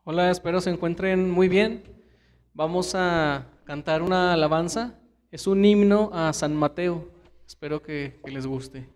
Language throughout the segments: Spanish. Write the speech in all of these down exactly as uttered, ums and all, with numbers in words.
Hola, espero se encuentren muy bien. Vamos a cantar una alabanza. Es un himno a San Mateo. Espero que, que les guste.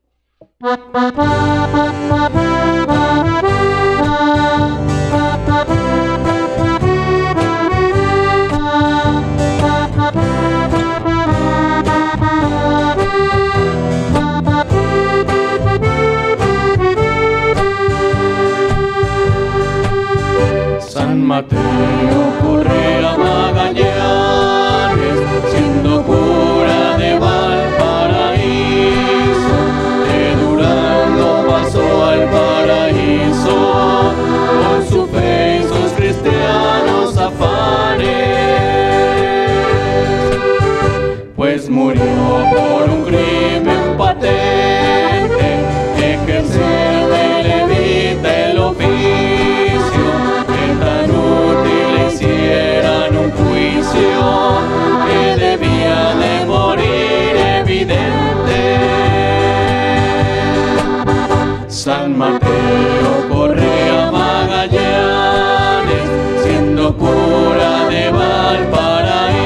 San Mateo corre a Magallanes, siendo cura de Valparaíso. De Durango pasó al paraíso, por su fe y sus cristianos afanes. Pues murió por un crimen patente, ejercer de levita el oficio. Tan útil le hicieran un juicio que debía de morir evidente. San Mateo corre a Magallanes, siendo cura de Valparaíso.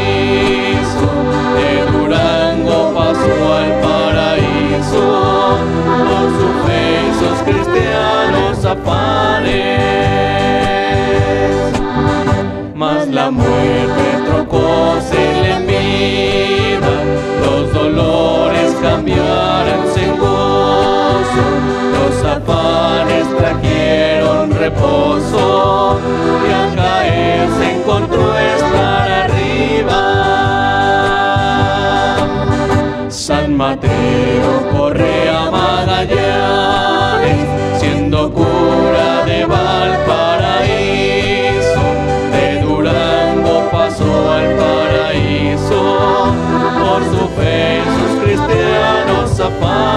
De Durango pasó al paraíso, por su fe y sus cristianos afanes. Mas la muerte trocóse en vida, los dolores cambiaronse en gozo, los afanes trajeron reposo, y al caer se encontró estar arriba. San Mateo corre a Magallanes, siendo cura de Valparaíso. Pasó al paraíso, por su fe y sus cristianos afanes.